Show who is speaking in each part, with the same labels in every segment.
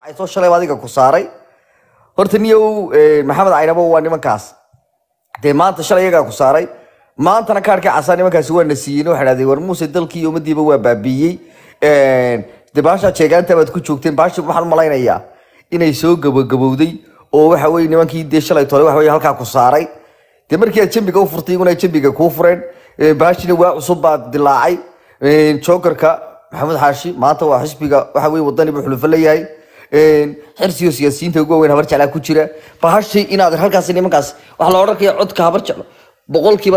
Speaker 1: ay soo shalay adiga ku saaray horta niyow maxamed aynabo waa nimankaas de maanta shalay iyaga ku saaray maantana kaarka casaan nimankaas waa nasiin waxa dhaaday war muuse dalkii umadiiba waa baabiyay de baasha jeegaanta baad ku joogteen baasha waxaan malaynayaa inay soo gabagabowday oo waxa weey nimankii de shalay tole waxa weey halka ku saaray de markii aad jambiga u furtay inay jambiga ku fureen baashina waa cusub baad dilaacay jokerka maxamed xaashi maanta waa xisbiga waxa weey wadani buu xulufo leeyahay xirsiyo siyaasiyiinta ugu weyn habar jeclaa ku jira bahashi inaad halkaas nimankaas wax la oran karo codka habar jeclo boqolkiiba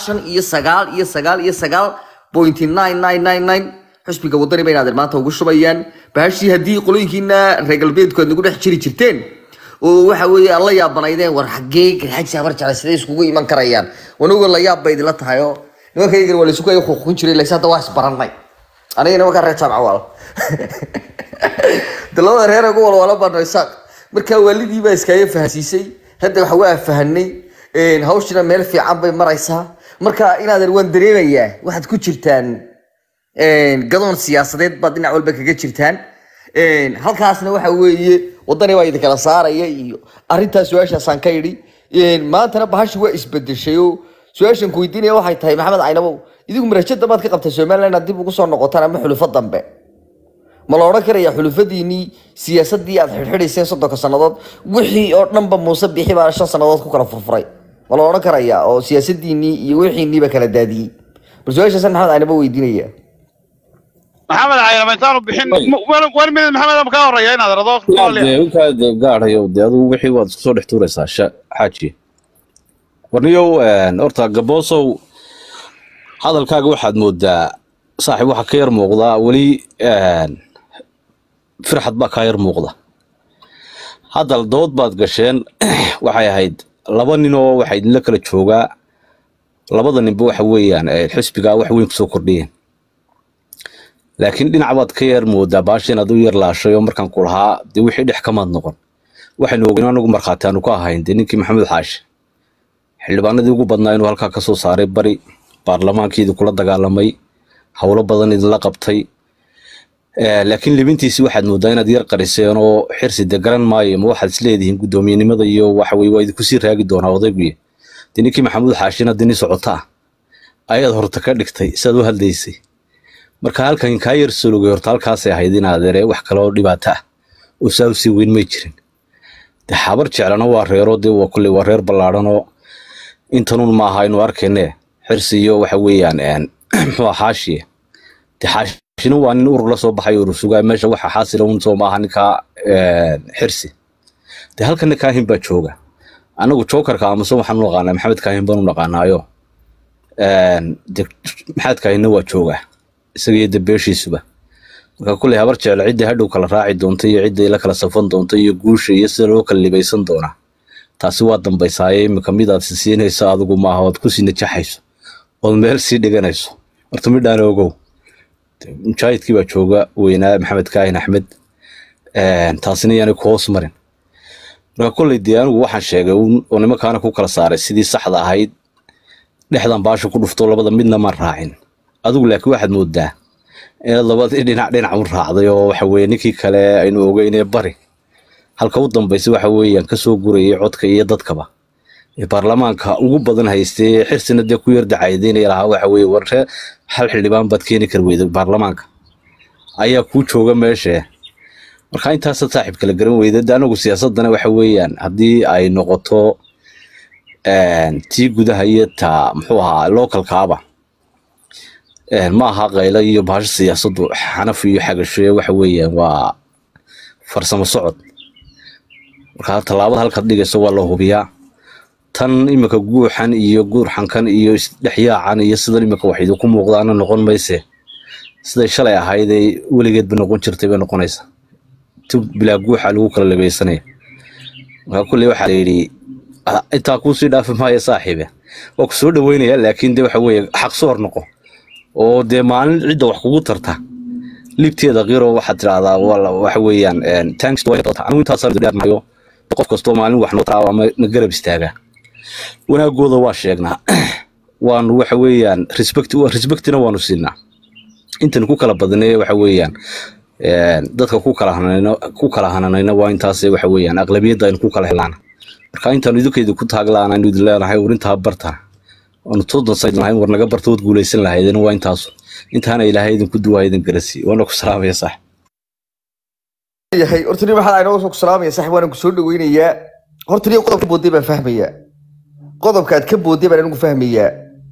Speaker 1: 99.999 xisbiga wadani bay inaad maanta ugu shubayaan bahashi hadii qolooyinkiina reer galbeedkood nagu dhex jiri jirteen oo waxa weey alla yaabanaydeen war xagee xajsi habar jeclaa sidee iskugu iman karayaan wanuga la yaab bay la tahay oo nimankayga wala isku ay xuquuqin jiray laysada wax baranay anigana ma ka reetaan awal dalada reer ugu wala banaysaa marka walidii baa iska faahsiisay hadda waxa waa fahanay hawshina meel fiican bay maraysaa marka inaad waan dareemayaa waxaad ku jirtaan gadoon siyaasadeed baad dhinac walba kaga jirtaan halkaasna waxa weeye wadani waa idin kala saaraya iyo arintaas su'aashaasaan ka yiri maantana bahashi waa isbedeshay oo su'aashan ku weydiinaya waxay tahay maxamed aynabo idigu marajada baad ka qabtay Soomaaliland dib ugu soo noqotaan ama xulufo dambe ma la oran karayaa xulufadiini siyaasadii aad xirxidhayseen 30 sanadood wixii oo dhanba Muuse bixi baa 5 sanadood ku kala furfuray ma la oran karayaa oo siyaasaddiini iyo wixiiniba kala daadiyay bulshooyinka maxamed aynaba weydiinaya
Speaker 2: محمد عيل ما انتانو بحين وين من محمد ام كاور يا هذا رضوك
Speaker 3: وكاد قاعد يودي هذا وحي واد soo dhixtuuraysa xaaji warniyo horta gabooso hadalkaaga waxaad moodaa saaxiib waxa ka yar muuqda wali farxad baa ka yar muuqda hadal dood baad gasheen waxay ahayd laba nin oo waxay la kala joogaa labada ninba waxa weeyaan xisbiga wax weyn ku soo kordhiyeen laakiin dhinac baad ka yar moodaa baashin aad u yar laashay oo markaan ku lahaa dee wixii dhex ka mad noqon waxaynu ogeyn anagu markhaataanu ka ahayn dee ninkii maxamed xaashi xildhibaanadii ugu badnaa inuu halkaa ka soo saaray bari baarlamaankiidii kula dagaalamay howlo badan idinla qabtay laakiin libintiisii waxaad moodaa inaad yar qariseen oo xirsi de garan maayo ma waxaad isleedihiin guddoomiyenimada iyo waxa weeye waa idinku sii raagi doonaa odayguye dee ninkii maxamuud xaashina dini socotaa ayaad horta ka dhigtay sidaad u hadlaysay marka halkan ka yar sulugay horta halkaas ay ahayd inaad adeere wax kale oo dhibaato ah oo saawsi weyn ma jirin de habar jeclana waa reero de waa kulli waa reer ballaaran oo intanun ma aha inuu arkeenee xirsi iyo waxa weeyaan muxuu xaashi de xaashina waa nin urur la soo baxay urur sugaa meesha waxa xaasila un soo maaha ninka xirsi de halkan kaahin baa jooga anagu jokerka ama soo waxaan u naqaanaa maxamed kaahin baan u naqaanaayo de maxamed kaahinna waa jooga isaga dabeeshiisuba marka kulli habar jecel cidii hadhow kala raaci doonto iyo cidii la kala safan doonto iyo guusha iyo sida loo kala libaysan doona taasi waa dambaysaayay imika mid aad siinayso adigu ma aha oo ku sii najaxayso oo meel sii dhiganayso horta midhaan ogow mujaahidkii baa jooga weynaa maxamed kaahin axmed taasina yani ku hoos marin marka kulli dee anigu waxaan sheegay oo nimankaana ku kala saaray sidii saxda ahayd dhexdan baasha ku dhufto labada midna ma raacin adigu laakiin waxaad moodaa in labadii dhinac u raacday oo waxa weeye ninkii kale aynu ogeynay bari halka u dambeysay waxa weeyaan ka soo gurayay codka iyo dadkaba ee baarlamaanka ugu badan haystay xirsina de ku yar dacaydeenay laha waxa weeye warre hal xildhibaan bad keeni kar weyday baarlamaanka ayaa ku jooga meesha marka intaas saaxiib kala garan weyday anagu siyaasadana waxa weeyaan hadii ay noqoto tii gudaha iyo ta muxuu ahaa localkaaba ما ها قيلة يبهاش سياسة حنفي حاجة شوية وحوية وفرسم الصعد وكان طلابة هالكدقة سوى الله بيا تن إمك جوحن يجور حن كان يحيا عن يصدر إمك واحد وكم وقضانا نقول ما يسه صدق شلي هايدي ولقيت بنقول شرطي بنقول نيسا تب بلا جوح على وكر اللي بيسني وكل واحد يري تاكو سيدا في ما يصاحبه وكسود ويني لكن ده حوي حق صور نقو oo de maalin cid wax kugu tarta libteeda qiro waxa tiraahdaa wala waxa weeyaan thanks to anu inta sar dheernayo qof kasto maalin wax noo taawa ama garab istaaga wanaagooda waa sheegnaa waan waxa weeyaan respectina waanu siinaa intan ku kala badnay waxa weeyaan dadka ku kala hananayna waa intaas waxa weeyaan aqlabiyadda aynu ku kala helaan marka intaan idinkeedu ku taaglaan aynu idin leenahay warinta barta oo todoba saynahay war naga bartood guuleysan lahaydeen waa intaas intaana ilaahay idin ku duwaayeen garasi wana ku salaamaya sax
Speaker 1: yahay horta waxa aynu ku salaamaya sax waan ku soo dhaweynayaa horta qodobka boodey baan fahmayaa qodobka aad ka boodey baan anigu fahmayaa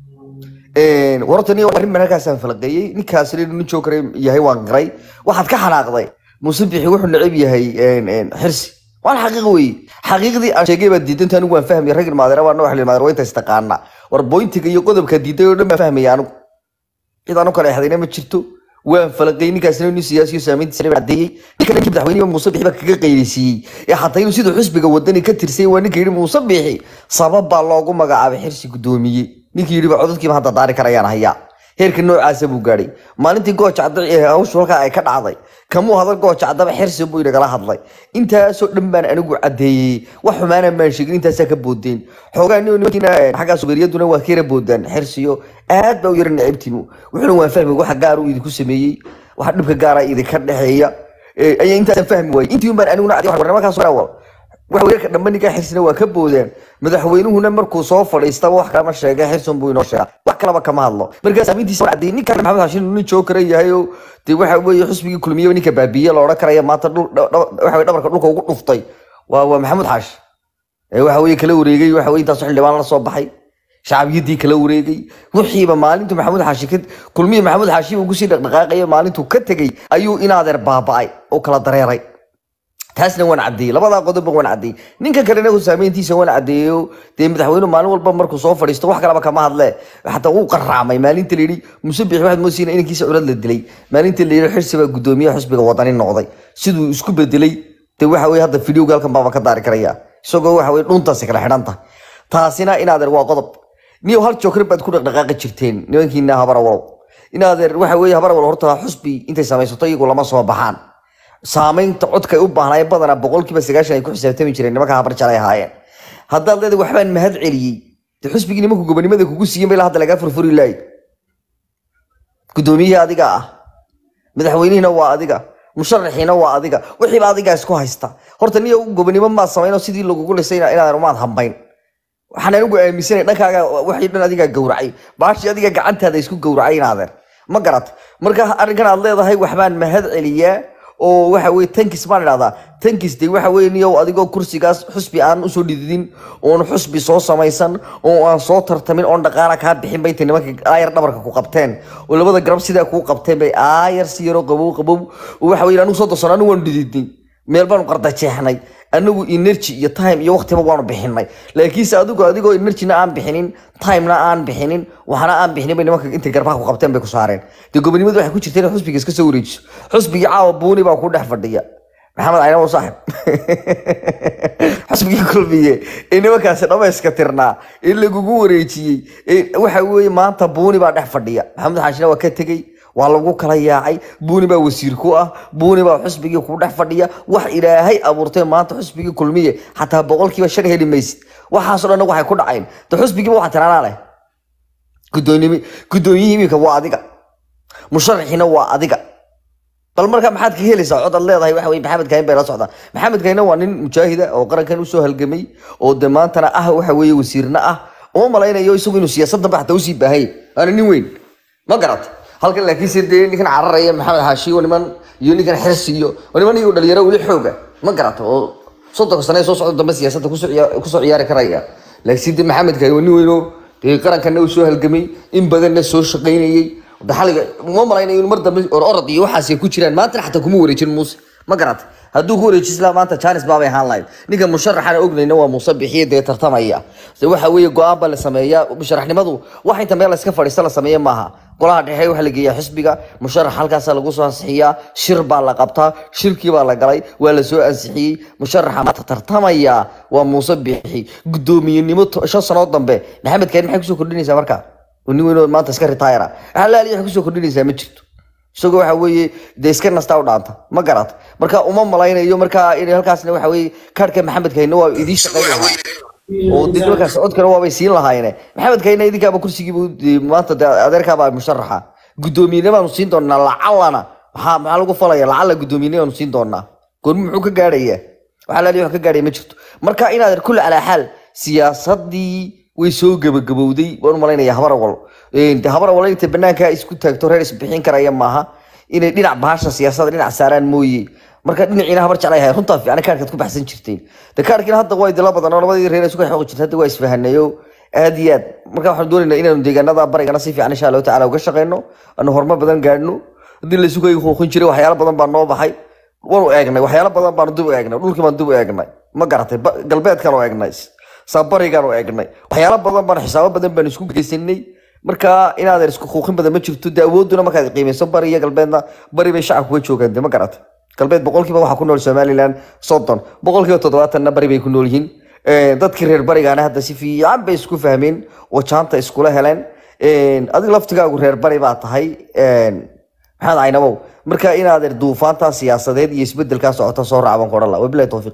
Speaker 1: warta arrin markaasaan falaqeeyay ninkaas nin joogay yahay waan qaray waxaad ka xanaaqday musabixi wuxuu necib yahay xirsi waan xaqiiqo weey xaqiiqdii aan sheegay baa diidan anigu waan fahmay rag ilmaadara waa wax ilmaadara waa inta istaqaana war bointiga iyo qodobka diiday oo dhan baan fahmay anigu cidaan kale xadayna ma jirto waan falaqeeyay ninkaas nin siyaasi oo saameyntiisa cadeeyay ninka madaxweynaha musabixi baa kaga qeylisiiyay xataa inuu sidoo xisbiga wadani ka tirsay waa ninka yiri musabixi sabab baa loogu magacaabay xirsi gudoomiye ninkii yiri codadkii hadda daari karayaan haya heerka noocaas buu gaaray maalintii gooja cadda hawshu halka ay ka dhacday kamu hadal gooja cadda xirsi buu inaga hadlay intaas oo dhan baan anigu cadeeyay wax xumaana ma sheegin intaas ka boodeen xogaa ninkina xaga suuqyaduna waa kiira boodaan xirsiyo aad baa u yar naciibtinu wuxuu waan fahmay waxa gaar uu idinku sameeyay waxa dhibka gaar ah idinka dhaxeeya ay intaas fahmi way intii baan aniguna cadeeyay warnamada soo dhaawal waxa weerka dhammaaniga xirsina waa ka boodeen madaxweynuhuna markuu soo fadhiista wax kama sheegay xirsan buu inoo sheegay wax kala kama hadlo markaas amintiisa cadeeyay ninka maxamed hashin nin joogay yahay oo waxa weeye xisbigii kulmiye ninka baabiye la oran karaya maanta waxa dhabarka dhulka ugu dhuftay waa maxamed hash waxa weeye kala wareegay waxa weeye intaas xildhibaan la soo baxay shacabiyadii kala wareegay wixiiba maalintu maxamed hashi kulmiye maxamed hashi ugu sii dhaqdhaqaaqay maalintu ka tagay ayuu inaadeer baaba'ay oo kala dareeray taasna waan cadeeyay labada qodob waan cadeeyay ninka kalena uu saameyntiisa waan cadeeyo madaxweynuhu maalin walba markuu soo fadhiisto wax kale kama hadle xataa uu qarraamay maalinta leeyay musabix waxaad moosiina inankiisa curad la dilay maalinta leeyay xirsiba gudoomiyaha xisbiga wadani noqday siduu isku bedelay waxa weey hadda video galkan baba ka daari karaya isagoo waxa weey dhuntaas kala xidhanta taasina inaadeer waa qodob niyo hal joogrin baad ku dhaqdhaqaaqi jirteen nimankiina habarawal inaadeer waxa weey habarawal horta xusbi intay samaysato iyagu lama soo baxaan saamaynta codka ay u baahnay badana 90% ay ku xisaabtami jireen nimanka habar jalay ahaayeen hadda leedahay waxbaan mahad celiyay xusbigii nimanku gobonimada kugu siiyay meel hadda laga furfuri laay gudoomiyaha adiga ah madaxweynihina waa adiga musharaxiina waa adiga wixii baad adiga isku haysta horta niyo gobonimo ma sameeyno sidii lagu leysay inaad rumaad hambayn waxaan anigu aaminsanay dhankaaga wixii dhan adiga gowracay baashi adiga gacantaada isku gowracay inaadeer ma garat marka arrinkan aad leedahay waxbaan mahad celiyaa oo waxa weey tankis ma dhada tankis de waxa weey niyo adigoo kursigaas xusbi aan u soo dhididin oo xusbi soo samaysan oo aan soo tartamin oo dhaqaale ka bixin bay nimanka aayar dhabarka ku qabteen oo labada garab sida ku qabteen bay aayar si yaro qabow waxa weey anu soo dosanaan waan dhididin meel baan qarda jeexnay anagu energy iyo time iyo waqtiba waan bixinay laakiin adigoo energy-na aan bixinin time-na aan bixinin waxana aan bixinin bay nimanka inta garbaha ku qabteen bay ku saareen gobonimadu waxay ku jirteen xusbiga iska soo wareejiso xusbiga caawa buuni baa ku dhex fadhiya maxamed ayna waa saaxib xusbiga kulmiye nimankaas dhamayska tirnaa in lagu wareejiyay waxa weeye maanta buuni baa dhex fadhiya maxamed xashina waa ka tagay waa lagu kala yaacay buuni baa wasiir ku ah buuni baa xusbigii ku dhex fadhiya wax ilaahay abuurtay maanta xusbigii kulmiye xataa 5% heli maysid waxaas oo dhan waxay ku dhaceen xusbigii waxa tiraanaa leh gudoomiyihiinka waa adiga musharaxiina waa adiga bal marka maxaad ka helaysaa cod leedahay waxa weey maxamed kayn bay la socdaan maxamed kayn waa nin mujaahida oo qarankan u soo halgamay oo damaantana ah waxa weey wasiirna ah oo malaynayo isagu inuu siyaasadda baxda u sii baahay ana nin weyn ma garat halkan laakiin sidee ninkan cararaya maxamed haashi oo niman iyo ninkan xirsi iyo niman iyo dhalinyaro wali xooga ma garato oo 30 sano soo socdo dambe siyaasadda ku soo ciyaari karaya laakiin sidee maxamed kayn waa nin weyn oo qarankan u soo halgamay in badan soo shaqeynayay daxaliga ma malaynayo mar dambe orod iyo waxaas ay ku jiraan maanta xataa kuma wareejin muuse ma garat hadduu ku wareejisla maanta Charles baabay ahaan lahayd ninka musharaxana ognayna waa Muuse Bixiye tartamaya waxa weeye go'aan baa la sameeyaa musharaxnimadu wax inta meel iska fadhiista la sameeyo maaha golaha dhexe waxa la geeyaa xisbiga musharax halkaas lagu soo ansixiyaa shir baa la qabtaa shirkii baa la galay waa la soo ansixiyay musharaxa maanta tartamaya waa Muuse Bixiye gudoomiyenimo 5 sano dambe maxamed kayn maxay ku soo kordhinaysaa marka ونيو ما أنت سكر تايرة هلا ليه حكوا كلني زي ما جت سووا حوي ديسكر نستاو دانتا ما قرأت مركا ملاين يوم مركا إني هالكاس نوع حوي كارك محمد كينوا يديش قيلها ودينو كاس عود كانوا بيسين لها هنا محمد كينا يديك أبو كرسي جيبوا ما أنت أدرك أبا مشرحة قدومي لما نصين دون نلعلنا maxaa lagu falaya lacala gudoomiyay oo siin doonaa goorma muxuu ka gaadhayaa waxa la leeyahay ka gaadhay ma jirto marka inaad kul ala xal siyaasadii way soo gabagabowday waan malaynayaa habar wal inta banaanka isku taagto reer isbixin karaya maaha inay dhinac bahasha siyaasadda dhinac saaraan mooyee marka dhinaciina habar jeclayahay runta fiican kaarkad ku baxsan jirteen kaarkiina hadda way dila badan oo labadii reer isku xoog jirtay hadda way isfahanayo aad iyo aad marka waxaan doonaynaa inaanu deegaanada barigana si fiican insha Allah taala uga shaqeyno aanu horumar badan gaadhno hadii la isku qoqon jiray waxyaalo badan baa noo baxay waanu eegnay waxyaalo badan baan dib u eegnay dhulkii baan dib u eegnay ma garatay galbeedkan oo eegnay sabarigan oo eegnay waxyaalo badan baan xisaabo badan baan isku geysanay marka inaad isku qoqin badan ma jirto daawooduna marka ay qiimeyso bariga galbeedna bari bay shacabku ka joogaan ma garatay galbeed boqolkiiba waxa ku nool Somaliland 30 boqolkiiba 70 bari bay ku nool yihiin dadkii reer barigaana hadda si fiican bay isku fahmeen oo jaanta iskula heleen adiga laftigaagu reer bari baa tahay maxaad aynabow marka inaad duufaanta siyaasadeed iyo isbedelka socota soo raacan qoran la wabillahi tawfiiq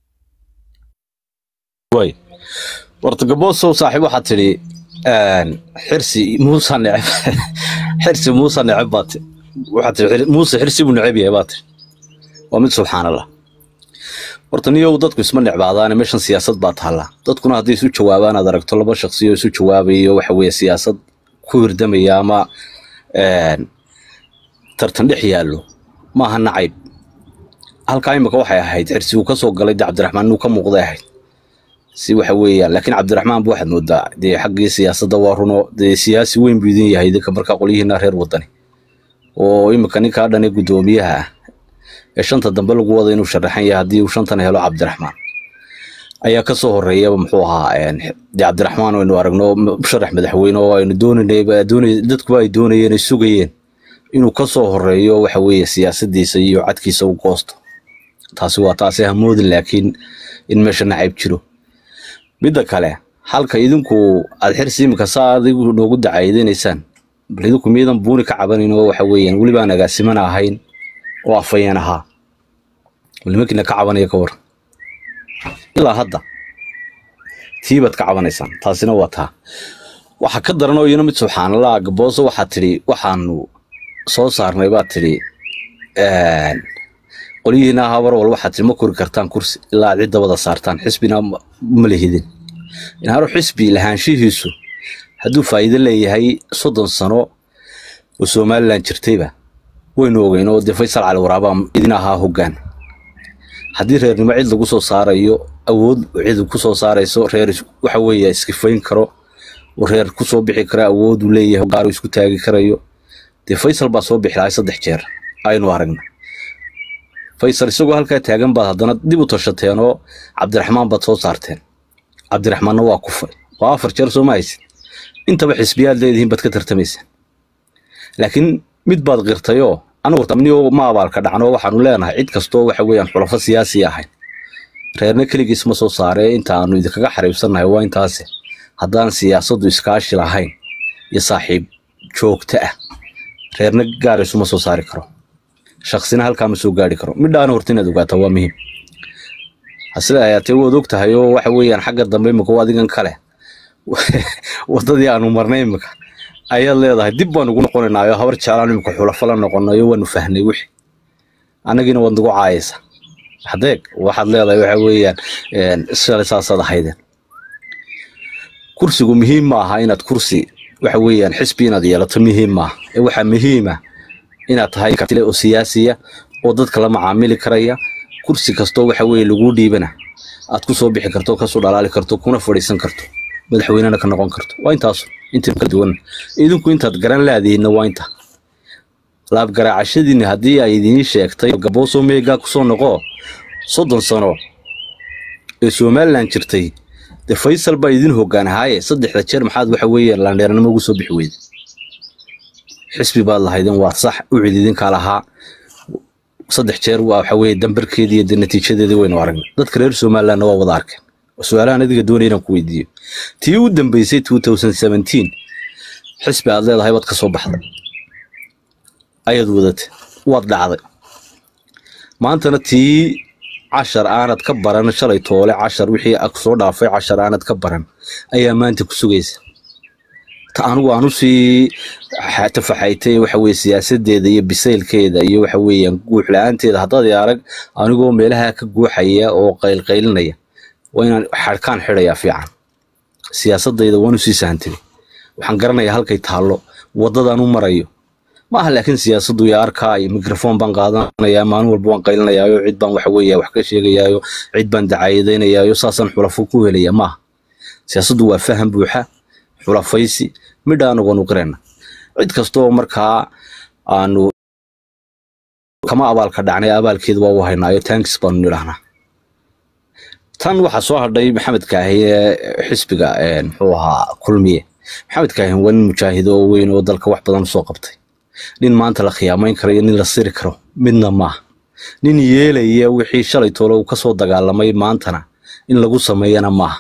Speaker 3: way warta gaboso saaxiib waxa tiri xirsi muusa necab xirsi muusa necab baat waxa tiri muusa xirsi buu necab yahay baat waa mid subxaanallah horta niyow dadku isma necbaadaan meeshan siyaasad baa taala dadkuna haddii isu jawaabaan aad aragto laba shakhsi oo isu jawaabayo waxa weeye siyaasad ku hirdamaya ama tartan dhex yaallo maaha nacayb halka imika waxay ahayd xirsi uu ka soo galay Cabdiraxmaan uu ka muuqday ahayd si waxa weeyaan laakiin Cabdiraxmaan buu waxaad moodaa xaggii siyaasadda waa runo siyaasi weyn buu idin yahay dadka marka qolihiina reer wadani oo imika ninka dhan ee gudoomiyaha shanta dambe lagu wada inuu sharaxan yahay hadii uu shantan helo Cabdiraxmaan ayaa ka soo horeeyay muxuu ahaa Cabdiraxmaan oo inuu aragno sharax madaxweyne oo aynu dadku ay doonayeen sugayeen inuu ka soo horeeyo waxa weeye siyaasadiisa iyo cadkiisa u goosto taasi waa taasi hamoodin laakiin in meesha nacayb jiro midda kale halka idinku aad xirsi imika saadigu noogu dacaydeynaysan bal idinku miidan buuni ka cabanayno waxa weeyaan wali baan agaasiman ahayn oo afayeen ahaa walimakina ka cabanaya ka war ilaa hadda tiibad ka cabanaysaan taasina waa taa waxa ka daran oo iyana mid subxaanallah gabooso waxa tiri waxaanu soo saarnay baa tiri qolihiina habar wal waxa tiri ma kori kartaan kursi ilaa cid dabada saartaan xisbina ma lehidin in haro xisbi lahaanshihiisu hadduu faa'iido leeyahay 30 sano oo Somaliland jirtayba waynu ogeynoo Faysal Cali Waraaba idin ahaa hoggaan haddii reernimo cid lagu soo saarayo awood cid ku soo saarayso reer waxa weeye iskifayn karo oo reer ku soo bixi kara awood u leeyahay gaar isku taagi karayo Faysal baa soo bixilay 3 jeer aynu aragnay Faysal isagoo halka taagan baad haddana dib u tashateen oo Cabdiraxmaan baad soo saarteen Cabdiraxmaanna waa kufay waa 4 jeer Soomaaliyeed intaba xisbiyaad leedihiin bad ka tartamaysan laakiin mid baad qirtayo anigu tamniyo ma abaalka dhacno waxaanu leenahay cid kasto waxa weeyaan xulafo siyaasi ahayn reerna kaligiis ma soo saaree inta aanu idinkaga xariibsanahay waa intaas haddaan siyaasaddu iskaashi lahayn iyo saaxiib joogta ah reerna gaar isuma soo saari karo shakhsina halka ma soo gaari karo midhaan hortinaad ogaata waa muhiim asla ayatay wad og tahay oo waxa weeyaan xagga dambe imika adigan kale wadadii aanu marnay imika ayaa leedahay dib baan ugu noqonaynaa habar jaalaan imika xulafo la noqonayo waanu fahnay wixii anagina wad nagu caayisa hadeeg waxaad leedahay waxa weeyaan isla haydeen kursigu muhiim ma aha inaad kursi waxa weeyaan xisbi inaad yeelato muhiim ma ee waxa muhiim ah inaad tahay kartile oo siyaasiya oo dadka la macaamili karaya kursi kasto waxa weey lagu dhiibana aad ku soo bixi karto ka soo dhalaali karto kuna fadhiisan karto madaxweynena ka noqon karto waa intaas inta ka duwan idinku intaad garan laadiina waa inta laab garaacashadiina hadii ay idin sheegtay gabooso meega ku soo noqo 30 sano ee Somaliland jirtay Faysal baa idin hoggaan haaye 3 jeer maxaad waxa weeyaan laandheernimo ugu soo bixi weeyday xisbi baad lahaydeen waa sax u cididin ka lahaa 3 jeer waxa weey dambarkeedii iyo natiijadeedii waynu aragnay dadka reer Somaliland waa wada arkeen su'aalahan adiga doonayna ku weydiiyo tii u dambeysay 2017 xisbi aad leedahay wad ka soo baxday ayad wadatay wad dhacday maantana tii 10 aanad ka baran shalay toole 10 wixii soo dhaafay 10 aanad ka baran ayaa maanta ku sugaysa anigu aanu sii tafaxaytay waxa weeye siyaasadeeda iyo bisaylkeeda iyo waxa weeyaan guux la'aanteeda haddaad arag anigoo meelaha ka guuxaya oo qaylqaylinaya waa inaan xarkaan xidhayaa fiican siyaasadayda waanu sii sahantay waxaan garanayaa halkay taalo wadadaan u marayo maaha laakiin siyaasaddu yaa arkaayo mikrofon baan qaadanayaa maalin walba waan qaylinayaayo cid baan waxa weeye wax ka sheegayaayo cid baan dacaayadaynayaayo saasaan xulafo ku helaya maaha siyaasaddu waa faham buuxa xulafaysi midha anagonu qirana cid kastoo markaa aanu kama abaalka dhacnay abaalkeedu waa u haynaayo tanks baanu nidhahnaa tan waxaa soo hadhay maxamed kaahiye xisbiga muxuu ahaa kulmiye maxamed kaahiye waa nin mujaahido oo weyn oo dalka wax badan soo qabtay nin maanta la khiyaamayn karo iyo nin la siri karo midna maaha nin yeelaya wixii shalay toole uu kasoo dagaalamay maantana in lagu sameeyana maaha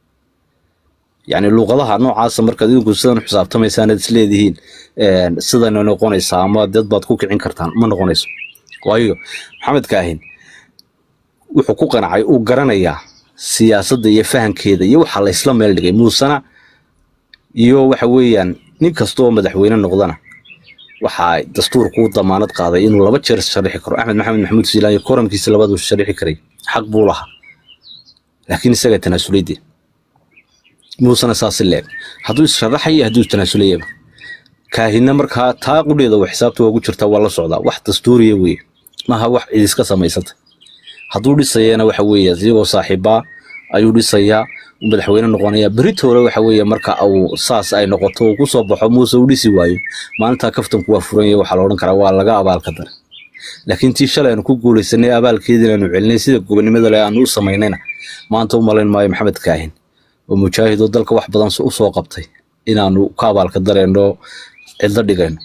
Speaker 3: يعني اللغة نوع عاصم مركز يقول سنة حساب تمي سنة سليدهين سيدا نقونيسا أما داد باد كوكي عين كرتان ما نقونيسا وايو محمد كاهين وحقوقنا عاي وقرانا إياه سياسة يفهم كيدا يوحى الإسلام يلدقي موسانا يو وحويا نيكستو مدحوين النقضانا وحاي دستور قوة ضمانات قاضي إنه لبتشر الشريحي كرو أحمد محمود سيلاني كورم كيس لباد والشريحي كري حق بولها لكن سيغة تناسوليدي موسى أساس اللعب هذول الشرحية هذول التناسلية كاهنا مركها تاقول إذا وحسابته وقول شرطة والله صعدة واحد دستوري وي ما هو واحد إذا كسر ما يصد هذول السيانة وحوية زي وصاحبة أيود السيا وبالحوينا النقانية بريتورة وحوية مركها أو صاص أي نقطة وصبح موسى ودي سواي ما أنت كفتم كوافرين وحلورن كروا لقى أبال قدر لكن تيشلا أنكو قول السنة أبال كذا لأنه علني سيدك وبنمذا لا أنو سميننا ما أنتم مالين ما محمد كاهن ومجاهد ودلك واحد بدن سو قبطي inaanu ka abaalka dareeno cilda dhigayno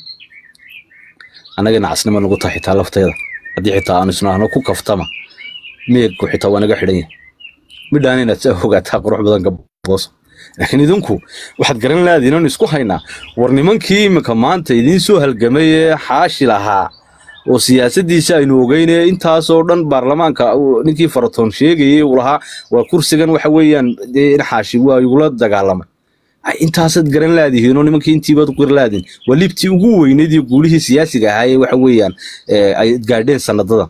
Speaker 3: anaga nacasnimo lagu tahay xitaa lafteeda hadii xitaa aan isnaano ku kaftama meeg ku xitaa wanaga xidhan midaan inaad soo ogaataa qurux badan gaboos laakiin idinku waxaad garan lahayd inaan isku haynaa war nimankii imika maanta idin soo halgamay xaashi lahaa oo siyaasadiisa aynu ogeynay intaas oo dhan baarlamaanka ninkii faratoon sheegayay uu lahaa waa kursigan waxa weeyaan in xaashi waa igula dagaalamay intaasad garan laadihiin oo nimankii intiibad qir laadin walibtii ugu weyneed iyo guulihii siyaasiga ahaa waxa weeyaan ay gaadheen sanadada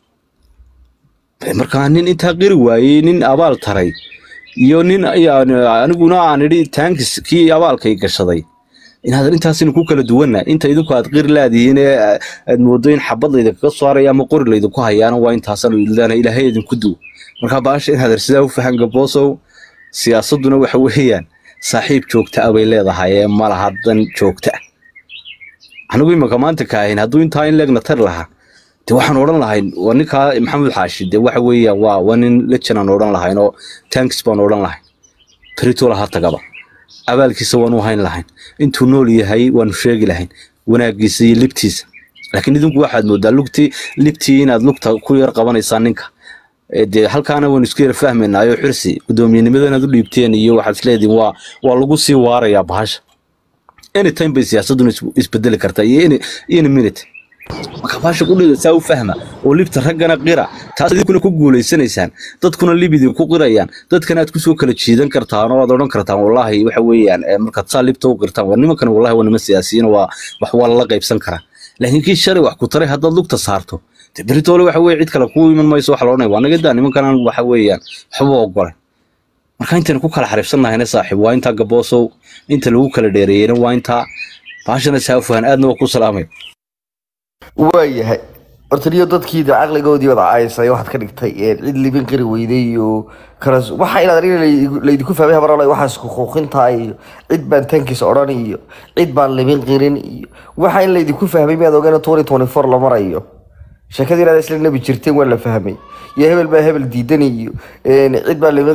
Speaker 3: marka nin inta qiri waayay nin abaal taray iyo nin aniguna aan idhi tanks kii abaalkay gashaday in hada intaas ku kala duwana inta idinku aad qir laadihiin aad moodeen xabadayda ka saaray ama qorilayda ku hayaan waa intaasan ilaahay idinku duu marka baasha in hada sidaa u fahan gaboosow siyaasaduna waxa weeyaan saaxiib joogta abay leedahay ma laha dan joogta anigu imaka maanta kaahin hadduu intaa in leegna tar lahaa de waxaan odhan lahayn waa ninka maxamed xaashi de waxa weeyaan waa nin lejanan odhan lahayn oo tanks baan odhan lahayn berito laha tagaba abaalkiisa waanu hayn lahayn intuu nool yahay waanu sheegi lahayn wanaagiisa iyo libtiisa laakiin idinku waxaad moodaa libtii inaad lugta ku yar qabanaysaa ninka de halkaana waan isku yar fahmaynaayo xirsi gudoomiyanimadana u dhiibteen iyo waxaad isleediin waa lagu sii waarayaa bahasha anytime bay siyaasaduna isbedeli kartaa iyo in minute marka bahasha ku dhigaysaa u fahma oo libta raggana qira taas idinkuna ku guuleysanaysaan dadkuna libidii ku qirayaan dadkana aad ku soo kala jiidan kartaan oo aad odhan kartaan wallahi waxa weeyaan markaad saa libta u qirtaan waa nimankan wallahi waa niman siyaasiyiin waa la qaybsan karaa laakiin kii shalay wax ku taray haddaad lugta saarto بريتولي waxa way cid kale ku iman mayso wax la oranay waa naga daa nimankan waxa weeyaan waxba ogolay marka intaan ku kala xariifsanahay saaxiib waa inta gaboosow inta lagu kala dheereeyay waa inta baashana saafaan aadna ku salaamay
Speaker 1: waayahay hortaliyo dadkiida aqligoodii wada caysay waxaad ka dhigtay cid libin qiri weyday iyo karas waxa inaad leeydiku fahmay habaralay waxa isku xuqintaay cid baan tankiis oran iyo cid baan libin qirin iyo waxa in leeydiku fahmay maad ogaana 2024 la marayo شكدي هذا إسلام نبي جرتين ولا فهمي يا هبل بقى هبل ديدني عيد بقى اللي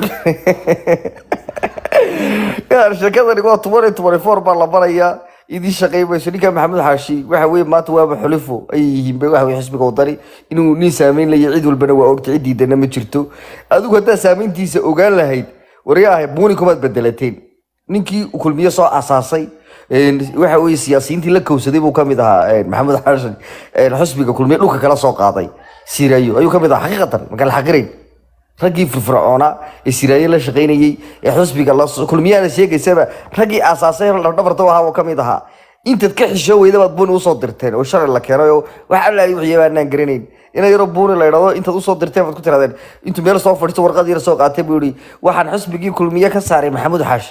Speaker 1: يا شكدي نقول تمر فور بالله بريا يدي شقي بس اللي كان محمد حاشي وحوي ما تواب حلفه أي بقى يحسب قوطري إنه نسامين اللي يعيد والبنوة وقت عيد ديدنا مجرتو هذوك هذا سامين تيس وقال لهيد ورياه بونيكم بدلتين نينكي وكل بيصا أساسي waxa uu siyaasiyiintii la kowsaday buu kamid ahaa maxamed xasan xusbiga kulmiye dhulka kala soo qaaday siirayo ayuu kamid ahaa xaqiiqatan marka la xaqirin raggii firfircoona Israa'iil la shaqeynayay ee xusbiga la kulmiyada sheegaysaba raggii aasaasay dhabarta waxa ka mid ahaa inta ka xisho weyda baad buun u soo dirteen oo sharci la keenay oo waxa la wixii baan garanayn inay yaro buun la yiraahdo inta u soo dirteen baad ku tiraadeen inta meel soo fadhiisto warqad yar soo qaatay buu yiri waxaan xusbigii kulmiye ka saaray Maxamuud Xaashi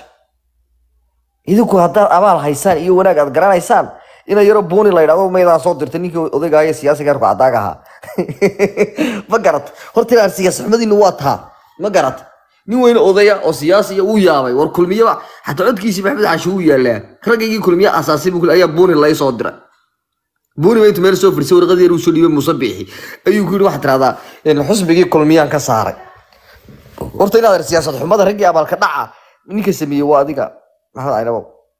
Speaker 1: idinku hadda abaal haysaan iyo wanaag aad garanaysaan inay yaro buun la yiraahdo meedaa soo dirtay ninkii odayga ay siyaasiga ku cadaaga ahaa ma garat horta siyaasadnimadiina waa taa ma garat nin weyn odaya oo siyaasi uu yaabay war kulmiyaba hatta codkiisa Maxamed Xaashi uu yaalaa ragaygi kulmiye asaasi buu ayaa buuni la soo diray buuni way meel soo firsay warqadii uu soo dhiibay musabixi ayuu ku yiri wax tiraada in xusbigii kulmiyaan ka saaray horta inaad siyaasad xumada ragii abalka dhaca ninka sameeyay waa adiga maxaa aynaba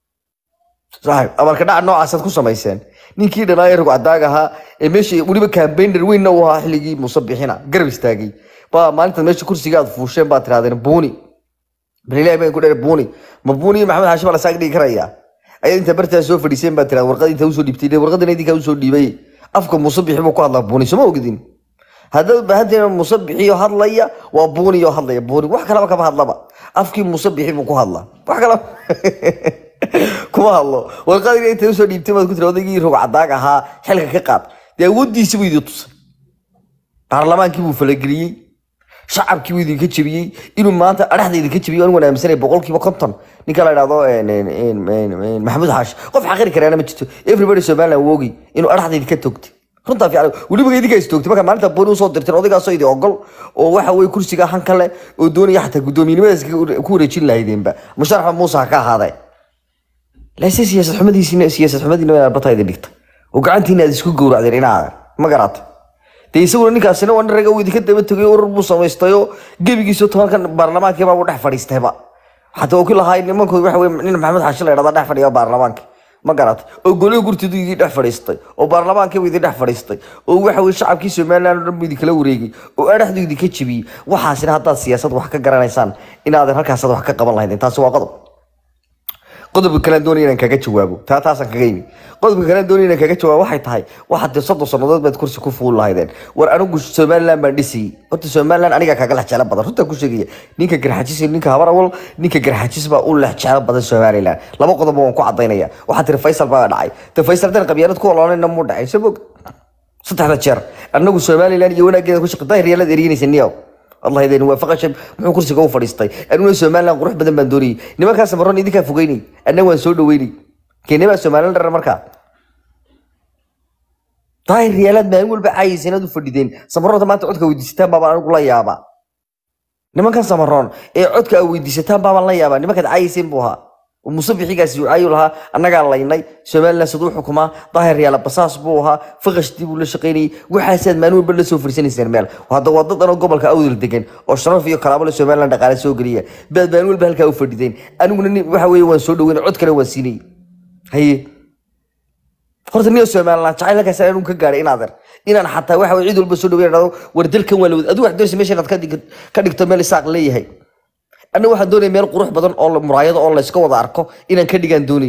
Speaker 1: صاحب أمر كنا عنو عساد كوسا مايسين نين كي دنا يرجع عداها ماشي ولي بكامبين وين نوها حلقي مصبحنا قرب استاجي با ما أنت ماشي كرسي قاعد فوشين باتر هذا بوني بنلاقي بين كل بوني ما بوني محمد حاشم على ساق دي كرايا أي أنت برت أشوف في ديسمبر ترى ورقة أنت وصل ديبتي ورقة نادي كوصل ديبي أفكر مصبح مقعد الله بوني سما وقدين هذا بهذا المصبح يهض ليا وبوني يهض ليا بوني واحد كلامك بهذا لبا أفكر مصبح مقعد الله واحد كلام كما الله والقادر أنت وصل ديبتي ما كنت رودي يروح عداها حلقة كقاب ده ودي يسوي يدوس برلمان كيبو فلقري شعب كيبو يدي كتشبي إنه ما أنت أرحد يدي كتشبي أنا مسألة بقول كيبو كنتم نكلا هذا إن محمود حاش قف حقيقي كرينا متشتو everybody سبحانه ووجي إنه أرحد يدي كتوكتي كنت في على ولي بقى يدي كتوكتي ما كان مالته بونو صوت درت رودي قاصو يدي أقل وواحد ويكرسي كه حنكله ودوني حتى قدومي نماذج كورة شيل هيدين بقى مشارح موسى كهذا لا سياسة حمدي سياسة حمدي إنه بطايد الليت وقعدت هنا ديسكو جورا ذرينا ما قرأت تيسون إنك أصلا وانا رجعوا يدك تبي تجي وربوس ما يستوي جيبي كيسو تهان كان برلمان كي ما بروح فريسته بقى حتى وكل هاي لما كل واحد من محمد حاشل يرضى ده فريا برلمان ما قرأت وقولوا قلت تدي ده فريسته وبرلمان كي بيدي ده فريسته وواحد الشعب كيسو ما لنا ربي ديك لو ريجي وأرح ديك كتشبي وحاسين هذا السياسة وحكا قرنا إنسان إن هذا هالك حسد وحكا قبل هيدين تاسوا قضوا قدب كلام دوني إنك جوابه تاسع كجيني قدب كلام دوني إنك جوابه واحد هاي واحد تصدق صندوق بيت كرسي كفول الله هيدين وأنا أقول سؤال لا مدرسي قلت سؤال لا أنا كأقل حجالة بدر حتى كل شيء نيك جرحتيس نيك هبار أول نيك جرحتيس بقول له حجالة بدر سؤال لا لما قدب وانكو عطينيه واحد الفيصل بقى داعي تفيصل ده قبيلة كول الله إنه مود داعي سبق صدق هذا الشر أنا أقول سؤال لا يونا كذا كل شيء قطعي ريال دريني سنيو الله يدين وفقش محو كرسي جو فريستي أنا سومالا قروح بدن بندوري نما كان سمرون يديك فوقيني أنا وانسود ويني كني ما سومالا در مركا طاير ريالات ما يقول بعايز هنا دو فردين سمرون ما تعود كويدي ستان بابا أنا أقول يا با نما كان سمرون عود كويدي ستان بابا الله يا با نما كان عايزين بوها ومصبح يجلس يعيو لها أنا قال الله يناي سومالا صدوح حكومة طاهر ريال بصاص بوها فغش دي ولا شقيني وحاسد مانول بلا سوفر سن استرمال وهذا وضد أنا قبل كأول الدقن وشرف فيه كلام ولا سومالا دقال سوقريه بعد مانول بهالك أوفردين أنا من وحوي وانسود وين عد كلا وسيني هي قرط مية سومالا تعال لك سألون كجاري ناظر إن أنا حتى وحوي عيد البسود وين وردلك ولود أدو واحد درس ماشي كدك تمال ساق ليه هي أنا واحد دوني ميل قروح بدن أول مرايض أول إسكو وضع أركو إن كدي كان دوني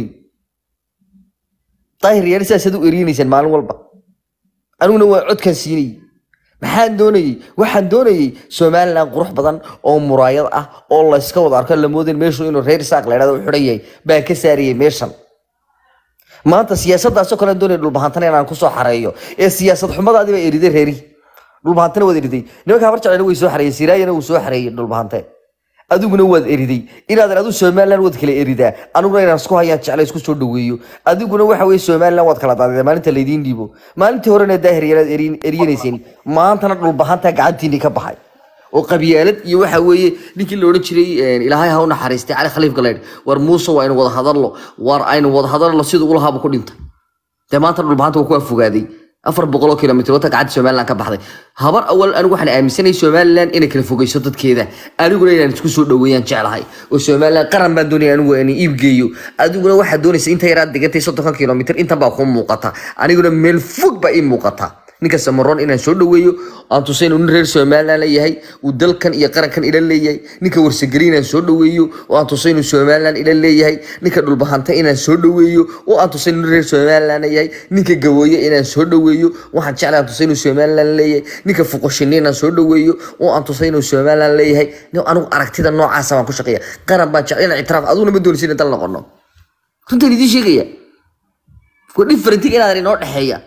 Speaker 1: طاهر ريال ساسدو إريني سن معلوم والبا أنا نوع عد كان سيني محن دوني واحد دوني سومالا قروح بدن أو مرايض أول إسكو وضع أركو لمودين ميشو إنه غير ساق لهذا الحرية باكسارية ميشن ما أنت سياسة ده سكر دوني البهانتنا أنا كوسو حريو السياسة حمد هذه إريدي هيري البهانتنا وديرتي نو كابر تعالوا ويسو حرية سيرايا ويسو حرية البهانتنا أدوغنا واد إريدي إن هذا أدو سومالا واد كلا إريدا أنا قلنا نسكو هيا على إسكو سود دويو أدوغنا وحوي سومالا واد كلا تادا ما أنت اللي ديبو ما أنت هورنا ده إرينيسين ما أنت نقول بحانتا قاعدين كبحاي وقبيلة يوحوي لكن لو نشري إلى هاي هون حريستي على خليف قليل ورموسو وين وضع هذا الله ورأين وضع هذا الله سيد قولها بكل أنت ده ما أنت نقول بحانتا وكوف فوقادي أفر بقولك كيلومتر وتقعد سومالا كبحدي هبر أول أنا وحنا آمسني سومالا إنك الفوق يسطت كذا أنا أقول إن تكون سود دويان شعل هاي وسومالا قرن بدوني أنا وإني يبجيو أنا أقول واحد دوني أنت يراد دقتي 60 كيلومتر أنت بقوم مقطع أنا أقول ميل فوق بقى مقطع ninka samaroon inaan soo dhaweeyo aan tusay inuu nin reer Somaliland leeyahay uu dalkan iyo qarankan ila leeyahay ninka warsageli inaan soo dhaweeyo oo aan tusay inuu Somaliland ila leeyahay ninka dhulbahanta inaan soo dhaweeyo oo aan tusay inuu reer Somaliland leeyahay ninka gawooye inaan soo dhaweeyo waxaan jeclahay aan tusay inuu Somaliland leeyahay ninka fuqoshini inaan soo dhaweeyo oo aan tusay inuu Somaliland leeyahay anigu aragtida noocaas aan ku shaqeeyaa qaran baan jecel inaan ictiraaf aduna ma doonaysid in dal noqono runtii idin sheegaya ku different inaad inoo dhaxeeya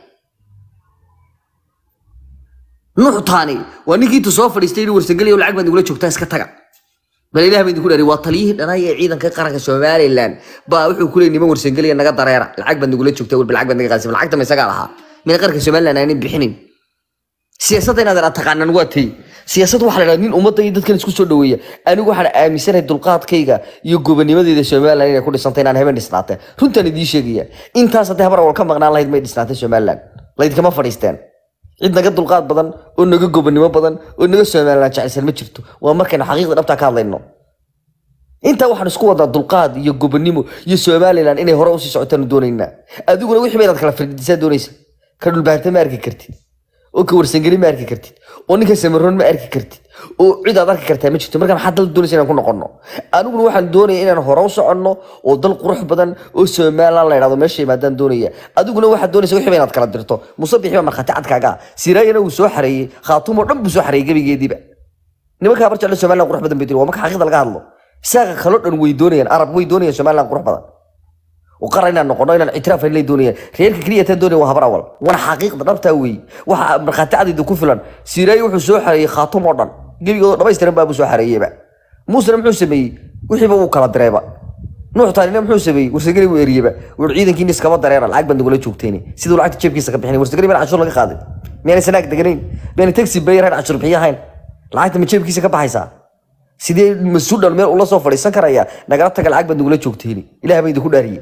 Speaker 1: nuxtaani waa ninkii tu soo fadhiistay inuu warsageliyo lacag baan igula joogtaa iska taga bal ilaahay baan idinku dhaari waa taliyihii dhanay ee ciidanka qaranka Somaliland baa wuxuu ku leeyahay niman warsageliyo naga dareera lacag baan igula joogtaa wal lacag baan naga qaasay lacagta ma isaga lahaa min qaranka Somaliland aanay bixinin siyaasadda inaad taqaanaan waa tii siyaasaddu waxa la yiraahdaa nin ummadda iyo dadkan isku soo dhaweeya anigu waxaan aaminsanahay dulqaadkayga iyo gobonimadeeda Somaliland inay ku dhisantay inaan habeen dhisnaatay runtan idin sheegaya intaas hadda habar wal ka maqnaan lahayd may dhisnaatay Somaliland layd kama fadhiisteen cid naga dulqaad badan oo naga gobonimo badan oo naga Somaliland jecel ma jirto waa markaan xaqiiqda dhabta ka hadlayno inta waxaan isku wadaa dulqaad iyo gobonimo iyo Somaliland inay hore u sii socotaan doonayna adiguna wixii meelad kala firdisa doonaysa ka dhulbaanta ma arki kartid oo ka warsangeli ma arki kartid oo ninka samaroon ma arki kartid oo cid aad arki kartaa ma jirto markaan waxaad dal doonaysa inaan ku noqono aniguna waxaan doonayaa inaan hore u soconno oo dal qurux badan oo Somaliland la yiraahdo meesha imaadaan doonaya adiguna waxaad doonaysaa wixii inaad kala dirto musabixi baa marxati cadkaaga siraayana uu soo xareeyay khaatumo dhan buu soo xareeyay gabigeediba nimanka habar jecel Somaliland qurux badan bay waa marka xaqiiqda laga hadlo saaqa khalo dhan way doonayaan arab way doonayaan Somaliland qurux badan وقرنا نقولنا إن الاعتراف اللي دونيا غير كريه تدوني وهبر أول وأنا حقيقة ضربتها وي ومرخات عدد كفلا سيراي وحسوحة خاطم ورن جيبي ربي يستلم بابو سوحة بقى مسلم حسبي وحبه وكلا دريبة نوح تاني نم حسبي ورسجلي ويريبة والعيد كيني سكبات دريبة العقب بندقول شوك تاني سيدو العقد تشيب كيسك بحني ورسجلي من 10 لقى قاضي يعني سناك دقرين بين تكسب بيرهن 10 بحية هين العقد من تشيب كيسك بحيسا سيدي مسؤول المال الله صفر يسكر يا نقرأتك العقد بندقول شوك تاني إلى هبي دخول داري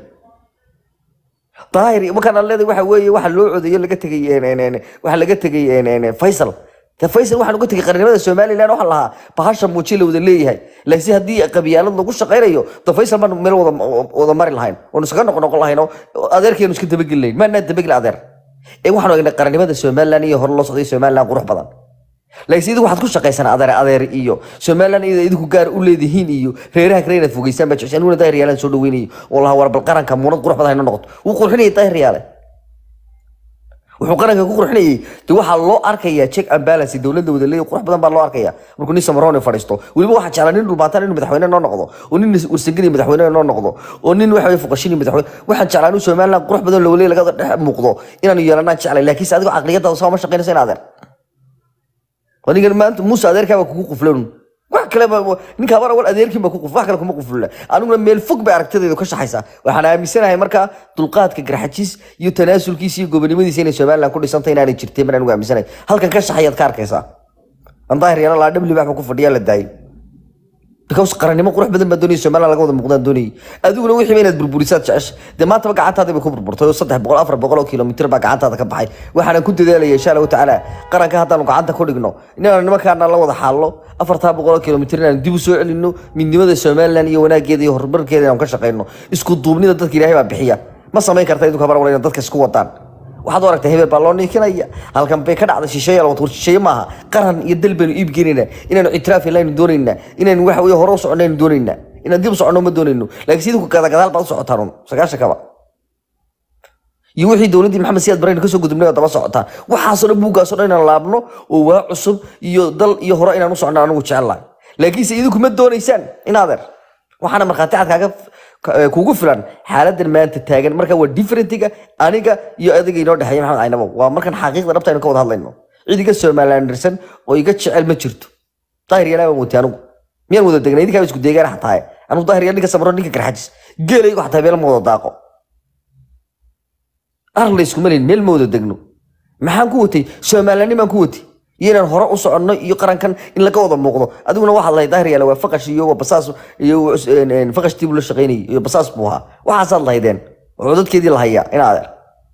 Speaker 1: طاهر ما كان الذي واحد لو عود يلا قلت يعني واحد لقيت يعني فيصل فيصل واحد قلت قرنمada Somaliland waxa lahaa bahasha muujiile wada leeyahay laakiin hadii qabyaalad lagu shaqeeyo Faisal man meel wada mari lahayn oo iska noqon lahayn adeerkeenu iska dabagelay ma dabagal adeer ee waxaan ogaynay qarannimada Somaliland iyo hor loo socday Somaliland qurux badan laakiin idinku waxaad ku shaqeysan adeer iyo Somaliland idinku gaar u leedihiin iyo reeraha kale inaad fogeysaan ba jecel una daahiriyaan soo dhaweynayo wallahi war bal qaranka muunad qurux badan noqoto uu qurxinay daahiriyaale wuxuu qaranka ku qurxinayay tii waxa loo arkayaa check and balance dawladda wada leeyahay qurux badan baa loo arkayaa markuu nin Samaroon fadhiisto waliba waxa jecel nin dhulbaataan inuu madaxweyne noo noqdo oo nin warsageli madaxweyne noo noqdo oo nin waxa way fuqashini madaxweyne waxa jecel inuu Somaliland qurux badan loo leeyahay laga dhex muuqdo inaan yeelanaa jecel laakiin adigu aqliyada soo ma shaqeynaysa in adeer ونيجي ما أنت موسى أديرك ما كوكو فلون واحد كلام نيجي هبارة ولا أديرك ما كوكو واحد كلام كوكو فلون أنا لما ملفوق بعركت ذي وكش حيسا وحنا مثلا هاي مركا طلقات كجرحتشيس يتناسل كيسي قبل مدي سنة شباب لان كل سنتين أنا شرتين من أنواع مثلا هل كان كش حياة كاركيسا أنا ظاهر يلا لا دبلي بحكم كفر ديال الداي بكوس قرني ما قروح بدل بدوني شمال على قوة مقدار دوني أدو لو يحمينا بربوريسات شاش ده ما تبقى عاد هذا بكبر برتو صدق بقول أفر بقول كيلومتر بقى عاد هذا كبحي وحنا كنت ذا لي شاء الله تعالى قرن كهذا لو قعدت كل جنو إنه ما كان الله وضح حاله أفر تاب بقول كيلومتر دي بسوء إنه من دماغ الشمال لان يونا كذا يهربر كذا يوم كشق إنه اسكت ضمني ده تذكر هاي بحية ما سمعي كرت يدك خبر ولا يدك سكوتان واحد ورك تهيب بالوني كنا هل كان بيكر على شيء لو تقول شيء معها قرن يدل بين يبجينا إن الاعتراف لا ندورنا إن نوح ويهرس عنا ندورنا إن دي بس عنا مدورنا لكن سيدك كذا كذا بعض صعتهم سكاش كذا يوحي دولتي محمد سياد برين كسو قدمنا طبعا صعتها وحاصل بوجا صرنا لابنه وعصب يضل يهرا إن نص عنا نوش الله لكن سيدك مدورنا إنسان إن هذا وحنا مرخاتي كذا kugu filan xaaladdan maanta taagan marka waa differentiga aniga iyo adiga inoo dhaxay maxamed aynabo waa markan xaqiiqda dhabta aynu ka wada hadlayno ciidiga Somaliland oo iga jecel ma jirto daahir yana wada anigu miyaan wada degnay idinka isku deegaan xataa anu daahir yana ninka Samaroon ninka garxajis geelaygu xataa meel ma wada daaqo arla isku meel ma wada degno maxaan ku watay Somaliland maan ku watay ينن هراء وصعنا يقرن كان إن لك وضع مقضى أدونا واحد الله يظهر يلا وفقش يو بصاص يو فقش تيبل الشقيني بصاص بوها وحصل الله يدين وعدد كذي الله هي إن هذا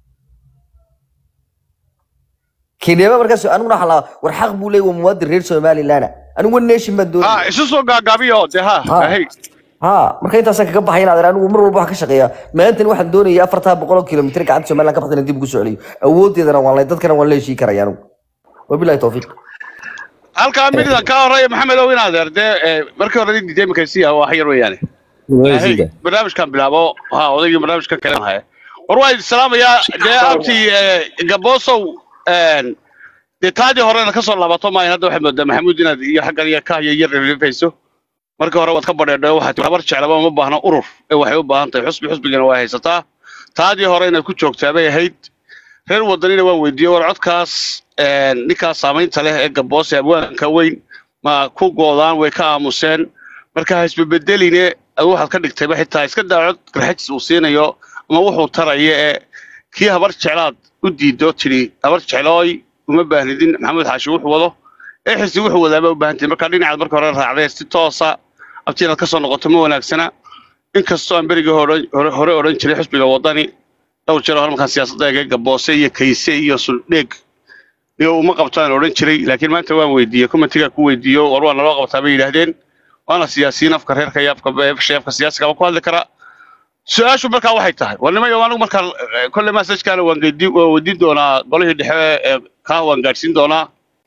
Speaker 1: كنيا ما مركز أنا راح على ورحق بولي ومواد الرير سومالي لنا أنا والناس من دول
Speaker 2: إيش سو قابيو ده ها هي
Speaker 1: ها marka intaas ka baxay inaad anigu mar walba wax ka shaqeeya maanta waxaan doonayaa 400 kilomitir gacanta Soomaaliland ka baxdan dib ugu soo celiyo awoodeedana waan leeyahay dadkana waan leeshii karayaan wabillahi tawfiiq
Speaker 2: halka midida ka horeeya maxamed oo inaad ardee markii hore diiday makaysiya wax yar weeyaan barnaamijkan bilaabo odayga barnaamijka kale ahay war waa salaamaya dee abti gabosow dee taadi horena ka soo laabato ma hadda waxa moodaa maxamuud inaad iyo xaggan iyo ka yar reefayso markii hore waad ka badheedhay waxaad habar jeclaba ma baahna urur ee waxay u baahan tahay xusbigana waa haysataa taadi hore inaad ku joogtaa bay ahayd reer wadanina waan weydiiyey war codkaas ninkaas saamaynta leh ee gaboose abwaanka weyn ma ku goodaan way ka aamuseen marka isbebedeline waxaad ka dhigtayba xitaa iska daacod garxajis uu siinayo ama wuxuu taraya ee kii habar jeclaad u diido tiri habar jeclooy uma baahnidin maxamed xaashi wuxuu wado ee xisi wuxuu wadaaba u baahantahay marka dhinaca marka hore raacday si toosa abtiina ka soo noqoto ma wanaagsana inkastoo aan beriga hore oran jiray xisbiga wadani dhowr jeer hore markaan siyaasadda eegay gaboose iyo kayse iyo suldheeg iyo uma qabtaan oran jiray laakiin maanta waan weydiiyey commentiga ku weydiiyo war waa naloo qabtaa bay yidhaahdeen waana siyaasiyiin afka reerka iyo afka sheefka siyaasiga ku hadli kara su-aashu markaa waxay tahay war nimayo anigu markaa kolle message-kaana waan weydiin doonaa golihii dhexe ee kaa waan gaadhsiin doonaa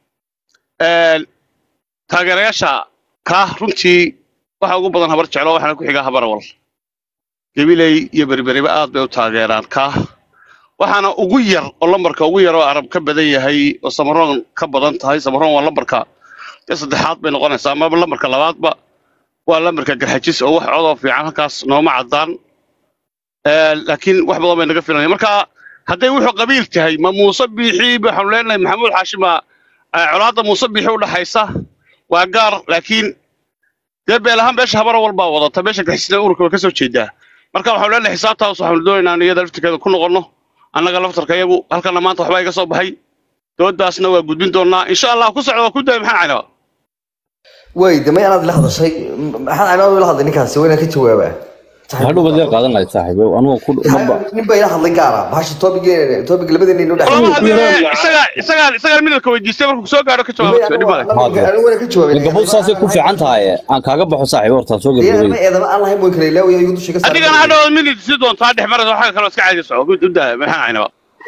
Speaker 2: taageerayaasha kaa runtii waxa ugu badan habar jeclo waxaana ku xigaa habarawal gabiley iyo berberiba aad bay u taageeraan kaa waxaana ugu yar oo lambarka ugu yar oo arab ka badan yahay oo samaroon ka badan tahay samaroon waa lambarka saddexaad bay noqonaysaa ama lambarka labaadba waa lambarka garxajis oo wax codoo fiican halkaas nooma cadaan laakiin wax badan bay naga filanaya marka hadday wuxuu qabiil tahay ma muuse biixi waxaanu leenahay maxamuud xaashima colaadda muuse biixi u dhaxaysa waa gaar laakiin dee beel ahaan beesha habara walbaa wadata beesha garxajisna ururka way ka soo jeedaa marka waxaanu leenahay xisaabtaas waxaanu doonaynaa in iyada laftirkeeda ku noqonno annaga laftarka iyagu halkana maanta waxbaa iga soo baxay dooddaasna waa gudbin doonaa insha allah ku socda waa ku daaya maxaa cayna
Speaker 1: way damay anaad la hadashay maxaa cayna la hadlay ninkaasi wayna ka jawaabaa
Speaker 3: hadhow baad leer qaadan lahayd saaxiib anigu ku
Speaker 1: nin bay la hadlay gaara bahashi topic labadeen inuu
Speaker 2: isaga midalka weydiistay markuu soo gaaro ka
Speaker 3: jawaabay gabadh saasay ku fiican tahay aan kaaga baxo saaxiib horta soo gabadhay
Speaker 1: ma eedaba aan lahayn way kale ilaawiyo igu dusha ka saaray
Speaker 2: adigana hadhow minid si doontaa dhex maraysa waxa kale iska caadi socdo u daa maxaa cayna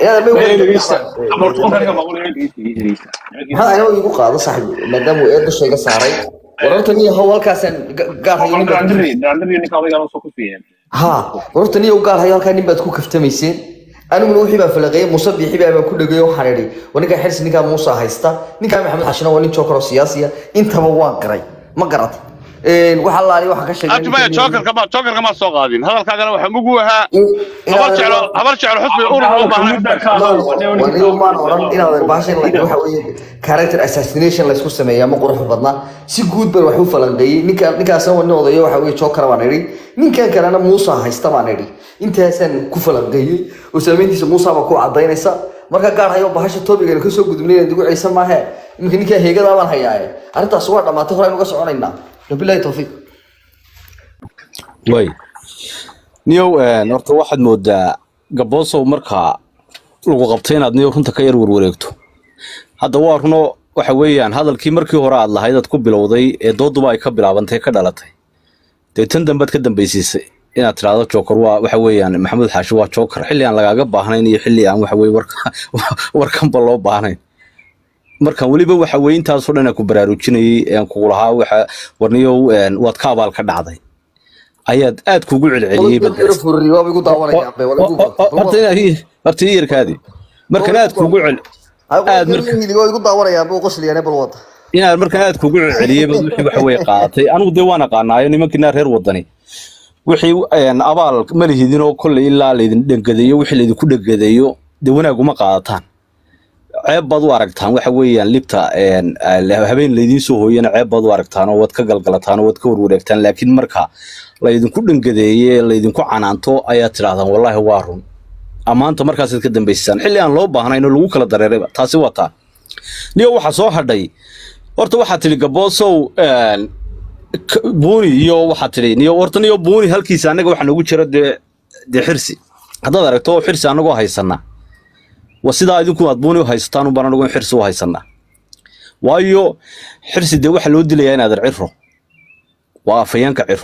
Speaker 1: هذا هو يبقى هذا صاحب ما دام وإيد الشيء صاري ورتني هو الكاسن قال هي ها ورتني وقال هي كان نبات كوك فتميسين أنا من وحبة في الغيب مصبي حبة ما كل جيو حريري ونيجا حرس نيجا موسى هيستا نيجا محمد حسنا ونيجا شكر سياسية أنت موان قري ما قرأت وحلا علي وحكي شيء
Speaker 2: أنتم شكر كمان سوق هذين هذا الكلام وحمجوها هبرجع حسب الأورو
Speaker 1: واليوم ما نورن إن هذا الباشا اللي هو كاركتر أساسينيشن اللي يسكت سميه ما قرح بدنا سجود بروحه فلانجي نيكا سوى إنه ضيوه حوي شكر وانيري نيكا كان أنا موسى هيستمانيري أنت هسن كفلانجي وسميتي موسى بكو عضين إسا مركا قال هيو بحاجة توبي كان كسر قد منين تقول عيسى ما هي يمكن نيكا هيجا طبعا هياي أنا تصور لما تخرج نقص علينا بالله توفيق
Speaker 3: way niyow horta waxaad moodaa gaboosow markaa lagu qabtay inaad niyow runta ka yar warwareegto hadda waa runo waxa weeyaan hadalkii markii hore aad lahayd aad ku bilowday ee dooduba ay ka bilaabantay ka dhalatay dee tan dambead ka dambaysiisay inaad tiraahdo joker waa waxa weeyaan maxamuud xaashi waa joker xilli aan lagaaga baahnayn iyo xilli aan waxa weeye warkanba loo baahnayn marka waliba waxa weeye intaasoo dhan ku baraarujinayay aan kugu lahaa waxa warniyow waad ka abaal ka dhacday ayaad aad kugu celceliyay horta yarkaadi markan aad kugu inaad markan aad kugu celceliyay wixii waxa weeye qaadatay anigu dee waan aqaanaayo nimankiina reer wadani wixii abaal ma lihidin oo kolley ilaa laydin dhangadeeyo wixii laydinku dhangadeeyo dee wanaag uma qaadataan ceeb baad u aragtaan waxa weeyaan libta habeen laydiin soo hooyana ceeb baad u aragtaan oo waad ka galgalataan oo waad ka warwareegtaan laakiin marka laydinku dhangadeeye laydinku canaanto ayaad tidhaahdaan wallaahi waa run ammaanta markaasaad ka dambaysaan xilli aan loo baahnayn oo lagu kala dareerayba taasi waa taa niyo waxaa soo hadhay horta waxaad tidhi gaboosow buuni iyo waxaad tidhi niyo horta niyo buuni halkiisa annaga waxaa noogu jira dee xirsi haddaad aragto xirsi annagoo haysanaa وسيدا idinku aad buuni u haysataan u baran ugu xirsi u haysanaa waayo xirsi de waxa loo dilayaa inaad ciro waa afayeenka ciro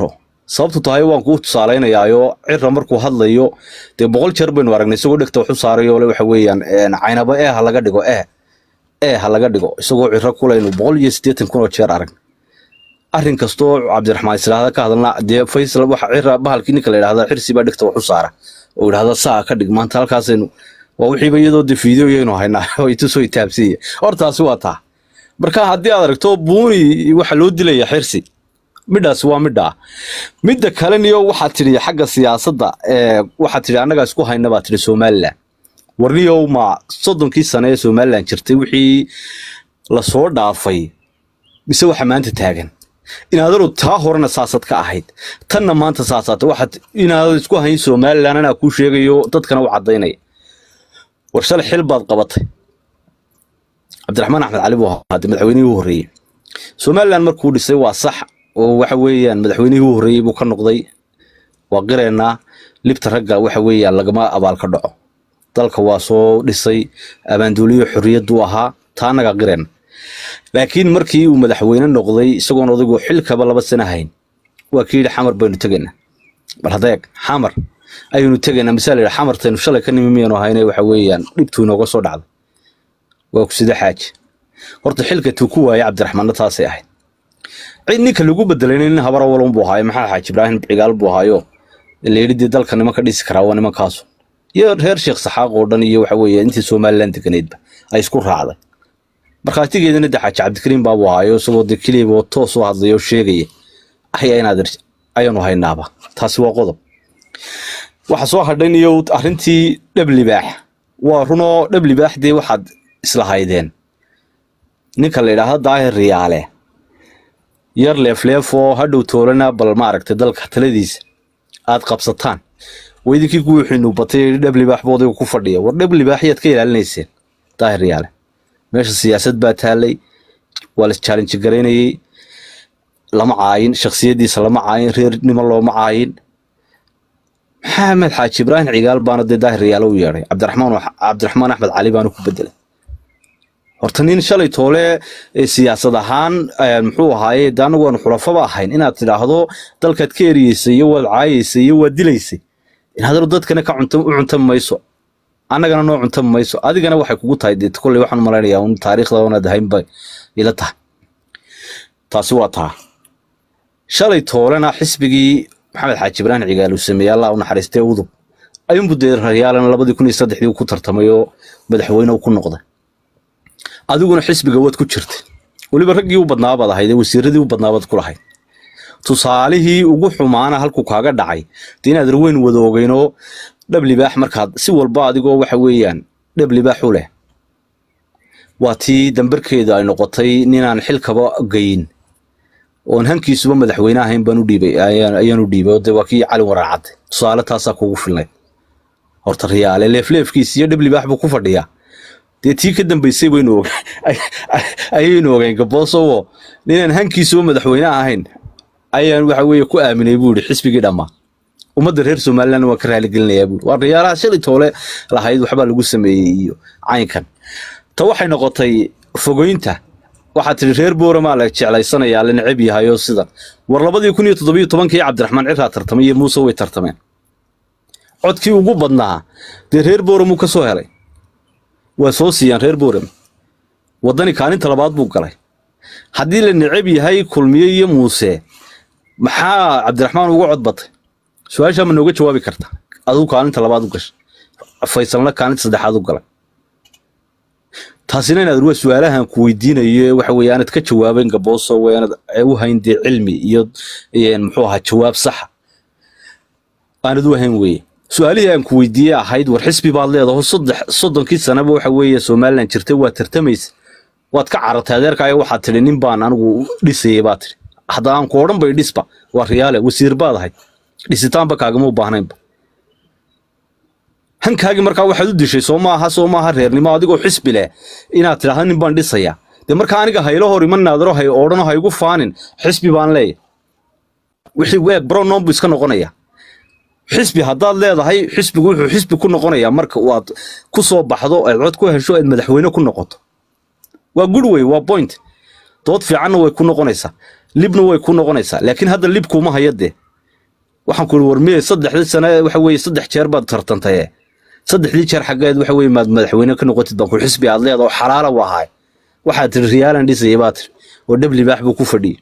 Speaker 3: sababtu tahay waan ku tusaaleynayaa cirra markuu hadlayo dee 100 jeer baynu aragnay isagoo dhigta wax u saarayo waxa weeyaan caynaba ha laga dhigo ha laga dhigo isagoo cirra kulayno 180 kun oo jeer arag arrin kasto Cabdiraxmaan Islaada ka hadalna dee Faysal waxa cirra bahalkii ninka la yiraahdo xirsi baa dhigta wax u saara oo yiraahdo saa ka dhig maanta halkaasaynu waa wixii bayadoo de fiidiyoyaynu haynaa oo ay tusoo taabsiye hortaasi waa taa marka haddii aad aragto buuni waxa loo dilaya xirsi middaas waa midda kale niyo waxa tiri xagga siyaasadda waxa tiri anaga isku hayna baa tiri Soomaaliland warniyow ma 30 sano ee Soomaaliland jirtay wixii la soo dhaafay mise waxa maanta taagan inaad taa horena saasad ka ahayd tanna maanta saasad waxa inaad isku hayn Soomaaliland ana ku sheegayo dadkana u cadeynay warshal xil baad qabatay Cabdiraxmaan Axmed Cali buu ahaa madaxweynihii ugu horeeyay Soomaaliland markuu dhisay waa sax oo waxa weeyaan madaxweynihii ugu horeeyay buu ka noqday waa qireena libta ragga waxa weeyaan lagama abaal ka dhaco dalka waa soo dhisay abaanduuliyo xurriyadu ahaa taanaga qireen laakiin markii uu madaxweyne noqday isagoo odaygu xilkaba 2 sano hayn waa kii xamar baynu tageena bal hadeeg xamar aynu tageena misaal xamartaynu shalay ka nimiyano haynay waxa weeyaan dhibtu inooga soo dhacday waa ku sida xaaj horta xilka tuu ku waayay Cabdiraxmaan taasay ahayd ninka lagu bedelayna habara walon buu haay maxaa xaaj Ibraahim cigaal buu haayo leeridii dalka nimanka dhisi karaa waa nimankaas iyo reer Sheekh Saxaaq oo dhan iyo waxa weeyaan intii Soomaaliland deganeedba ay isku raacday markaatigeedana Xaaj Cabdikariim baa buu haayo sababtoo kaliya oo toos u hadlayo sheegay ayanu haynaaba taasi waa qodob waxa soo hadhaynayo arrintii dhablibaax waa runo dhablibaaxdii waxaad isla haydeen ninka la yiraahdo Daahir Riyaale yar leefleefo hadhow toolana bal ma aragtay dalka taladiisa aad qabsataan weydinkii ku wixinu batay dhablibaax booday ku fadhiya war dhablibaaxiyad ka ilaalinayseen Daahir Riyaale meesha siyaasad baa taalay wala challenge gareynayay lama caayin shakhsiyadiisa lama caayin reernimo looma caayin Maxamed Xaaji Ibraahim cigaal baana Daahir Riyaale u yeeray Cabdiraxmaan Axmed Cali baana ku bedelay horta nin shalay toole siyaasad ahaan muxuu ahaayay daanagu aan xulafaba ahayn inaad tiraahdo dalkaad ka eriyeysay iyo wad caayeysay iyo wad dilaysay inaad dadkana ka cunto mayso annagana noo cunto mayso adigana waxay kugu tahay dad kulli waxaan maleynayaa in taariikhda wanaad haynba ila tahay taasi waa taa shalay toolena xisbigii Maxamed Xaaji Ibraahim cigaal uu sameeyay Allah u naxariistay udub ayuu budeer Riyaalana 2003 ku tartamayo madaxweyne ku noqday adiguna xisbiga wad ku jirtay waliba raggii u badnaa baad ahayd wasiiradii u badnaa baad ku lahayd tusaalihii ugu xumaana halku kaaga dhacay inaad raweyn wada ogeyno dhablibaax markaad si walba adigoo waxa weeyaan dhablibaax u leh waa tii dambarkeeda ay noqotay ninaan xilkaba geyn oo hankiisuba madaxweyne ahayn baan u dhiibay ayaan u dhiibay oo waa kii Cali Waraacad tusaale taas kugu filnay horta Riyaale leefleefkiisa iyo dhablibaax buu ku fadhiyaa tii ka dambeysay ayaynu ogeyn gabooso ninaan hankiisuba madaxweyne ahayn ayaan waxa weeye ku aaminay buu xisbigii dhama umada reer Soomaaliland waa ka raali gelinayaa buu waa Riyaalaha shalay toole lahayd waxba lagu sameeyay iyo caynkan ta waxay noqotay fogeynta waxa tiri reer Boorama la jeclaysanaya la necab yahay oo sida war 2017 Cabdiraxmaan Cirra tartamay Muuse way tartameen codkii ugu badnaa reer Boorama ka soo helay waa soo siiyaan reer Boorama wadani kaalinta labaad buu galay haddii la necab yahay kulmiye iyo Muuse maxaa Cabdiraxmaan ugu cod batay su'aasha ma nooga jawaabi kartaa aduu kaalinta labaad u gashay Faysalna kaalinta saddexaad u galay taasina inaad ruux su'aalahan ku weydiinayo waxa weeyaan aad ka jawaabeen gabooso weeyaan u hayndii cilmi iyo muxuu ahaa jawaab sax aanad u hayn weey su'aalihi aan ku weydiiyay ahayd war xisbi baad leedahay 30 sanaba waxa weeye Soomaaliland jirtay waa tartamaysa waad ka caratay adeerkaaga waxaad tiri nin baan anigu dhisay baad tiri hadda aan ku oran bay dhisba waa Riyaale wasiir baad ahayd dhisitaanba kaagama u baahnaynba hankaagi markaa waxaad u dishay Soomaha reernimo adigoo xisbi leh inaad tiraahdo nin baan dhisaya markaa aniga haylo hor iman naadaro hay oodhano hay ugu faanin xisbi baan leeyahay wixii weeg bronom buu iska noqonaya xisbi haddaad leedahay xisbigu wuxuu xisbi ku noqonayaa marka aad ku soo baxdo ay cod ku hesho aad madaxweyne ku noqoto waa good way waa point dood fiican way ku noqonaysaa libna way ku noqonaysaa laakiin hadda libku ma hayade waxaan ku warmiyay 3 sano waxa weeye 3 jeer baad tartantay 3 jeer xageed waxa weeye madaxweyne ka noqotid baan ku xisbi aad leedahay xalaala wahay waxaad riyaalan dhisay baad oo dab libaax buu ku fadhiyay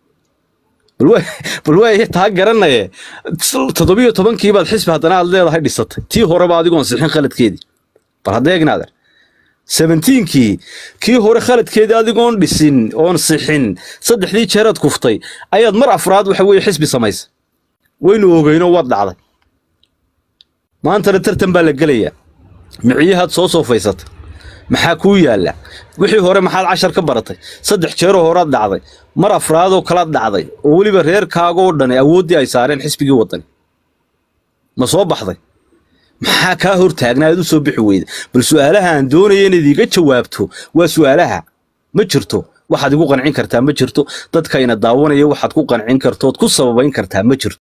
Speaker 3: balway taa garanay 17 baad xisbi hadana aad leedahay dhisatay tii hore baad adigoon sixin qaladkeedii bal hadeegnaada 17 kii hore khaladkeedii adigoon dhisin oon sixin 3 jeerad kuftay ayaad mar afraad waxa weeye xisbi samaysay waynu ogeeyno wad dhacday maanta tartan baa la galaya miciyahaad soo soofaysatay maxaa ku yaala wixii hore maxaad 10 ka baratay 3 jeer hore dhacday mar afraad oo kala dhacday oo waliba reerkaaga oo dhan awoodii ay saareen xisbigii wadan ma soo baxday maxaa ka hor taagnaad u soo bixi weyday bal su'aalaha aan doonayay in idiga jawaabto waa su'aalaha ma jirto waxaad igu qancin kartaa ma jirto dadka ina daawanaya waxaad ku qancin kartood ku sababayn kartaa ma jirto